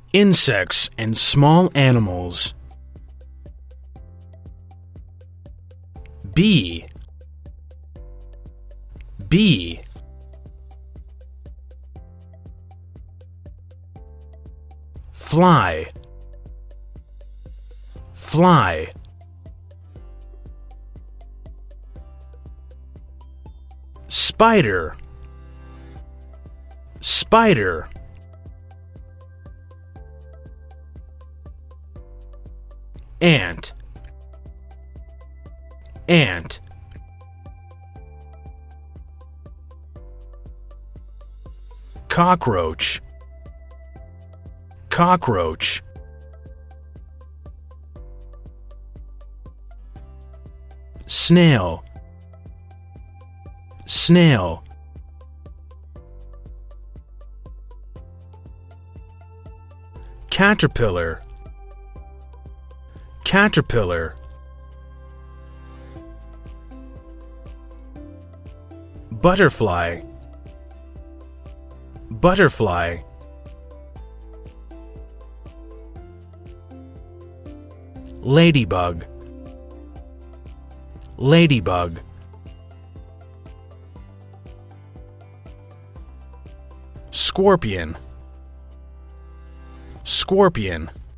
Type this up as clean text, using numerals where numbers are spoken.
Insects and small animals. Bee. Bee. Fly. Fly. Spider. Spider. Ant. Ant. Cockroach. Cockroach. Snail. Snail. Caterpillar. Caterpillar. Butterfly. Butterfly. Ladybug. Ladybug. Scorpion. Scorpion.